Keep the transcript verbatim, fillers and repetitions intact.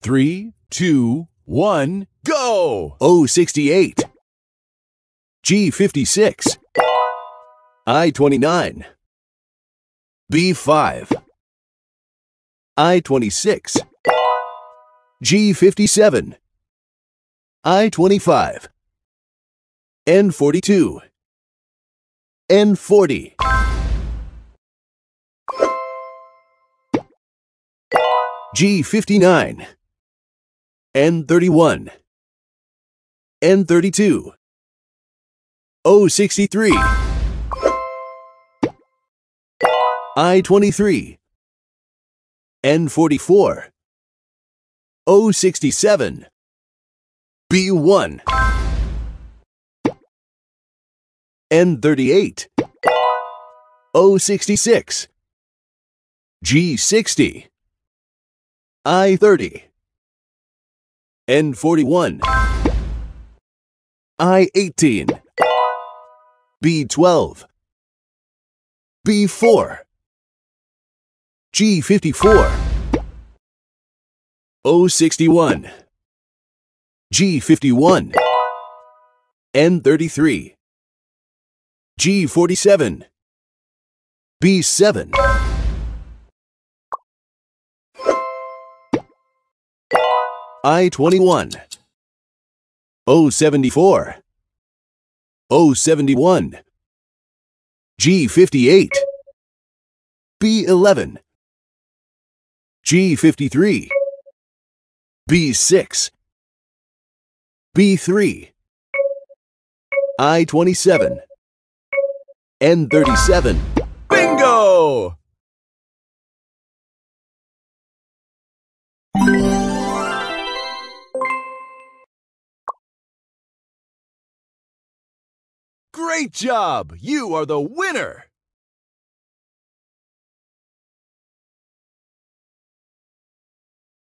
Three, two, one, go! O sixty-eight, G fifty-six, I twenty-nine, B five, I twenty-six, G fifty-seven, I twenty-five, N forty-two, N forty, G fifty-nine, N thirty-one, N thirty-two, O sixty-three, I twenty-three, N forty-four, O sixty-seven, B one, N thirty-eight, O sixty-six, G sixty, I thirty, N forty-one, I eighteen, B twelve, B four, G fifty-four, O sixty-one, G fifty-one, N thirty-three, G forty-seven, B seven, I twenty-one, O seventy-four, O seventy-one, G fifty-eight, B eleven, G fifty-three, B six, B three, I twenty-seven, N thirty-seven. Bingo! Great job! You are the winner!